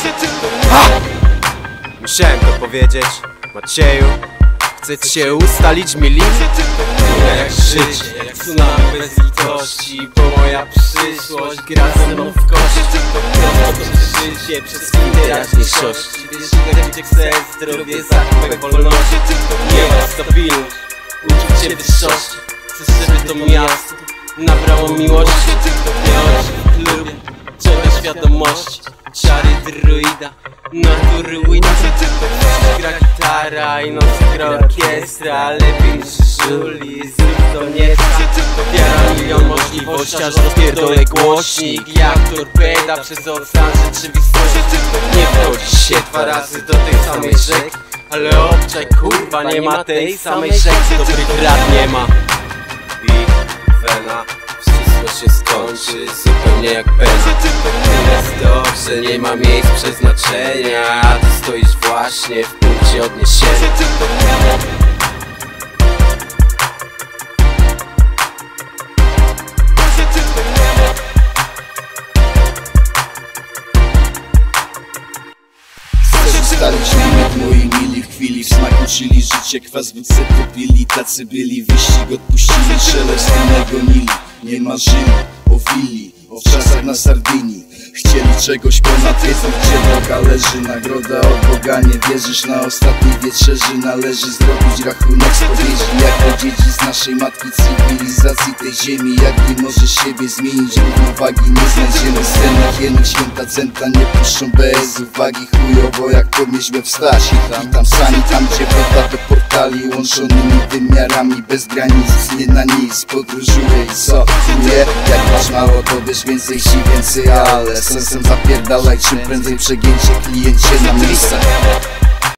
Musiałem to powiedzieć, Macieju. Chcecie się ustalić mi limit? Jak życie, jak tsunami bez litości, bo moja przyszłość gra ze mną w kości. Prosto przez życie, przez chwilę teraźniejszości. Wiesz, gdzie chcę, zdrowie, zakupek wolności. Nie ma stabilność, uczucie wyższości. Chcę, żeby to miasto nabrało miłości. Nie oczy w klubie, czego świadomości. Czary druida, natury wina. Gra gitara i nocy gra orkiestra. Lepiej niż żuli, zrób to nie tak. Wiara milion możliwości, aż rozpierdolę głośnik. Jak torpeda przez ocean rzeczywistości. Nie wchodzi się dwa razy do tej samej rzeki, ale obczaj, kurwa, nie ma tej samej rzeki. Dobrych rad nie ma. I wena, wszystko się skończy zupełnie jak pena. Jest dobrze, nie ma miejsc przeznaczenia, a ty stoisz właśnie w punkcie odniesienia. Chcesz ustalić limit, moi mili, w chwili w smaku chili. Życie kwas wycepy pili, tacy byli, wyścig odpuścili. Szelest innego nili, nie marzyli o willi, o czasach na Sardynii. Chcieli czegoś ponad wiedzą, gdzie droga leży. Nagroda od Boga, nie wierzysz, na ostatniej wieczerzy należy zrobić rachunek spowiedzi. Jako dzieci z naszej matki cywilizacji tej ziemi. Jak nie możesz siebie zmienić, równowagi nie znajdziemy. Sceny hieny, święta centa nie puszczą bez uwagi. Chujowo jak podnieść łeb wstać i tam sani, tam gdzie wrota do portali łączonymi wymiarami bez granic. Nie na nic podróżuję i co czuję? Jak masz mało, to wiesz więcej, si więcej, ale sensem zapierdalaj, czym prędzej przegięcie, kliencie na miejscach.